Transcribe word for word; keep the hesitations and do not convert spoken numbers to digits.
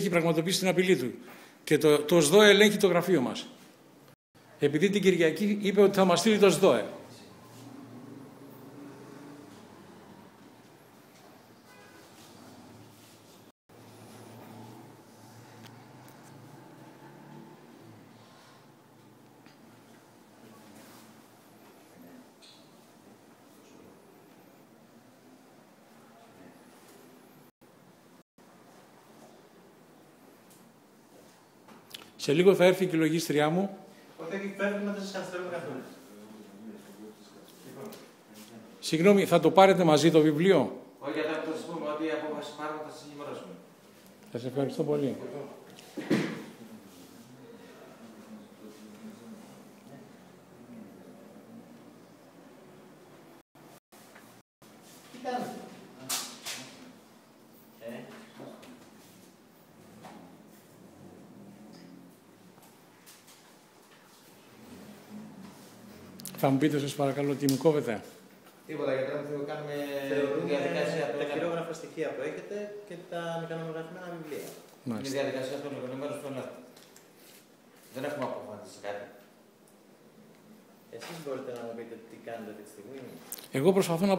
έχει πραγματοποιήσει την απειλή του. Και το, το ΣΔΟΕ ελέγχει το γραφείο μας. Επειδή την Κυριακή είπε ότι θα μας στείλει το ΣΔΟΕ. Σε λίγο θα έρθει και η λογίστριά μου. Όταν φεύγουμε δεν σας καθυστερούμε καθόλου. Συγγνώμη, θα το πάρετε μαζί το βιβλίο? Όχι, γιατί θα σας πούμε ότι η απόφαση πάρουμε θα σας ενημερώσουμε. Σας ευχαριστώ πολύ. Τι κάνετε? Ε. Θα μου πείτε σας παρακαλώ τι μου κόβετε. Τίποτα, γιατί δεν κάνουμε Θεωρούμε διαδικασία τα χειρόγραφα στοιχεία που έχετε και τα μηχανογραφημένα βιβλία. Είναι η διαδικασία των οικονομικών του ελέγχου. Δεν έχουμε αποφασίσει κάτι. Εσείς μπορείτε να μου πείτε τι κάνετε αυτή τη στιγμή? Εγώ προσπαθώ να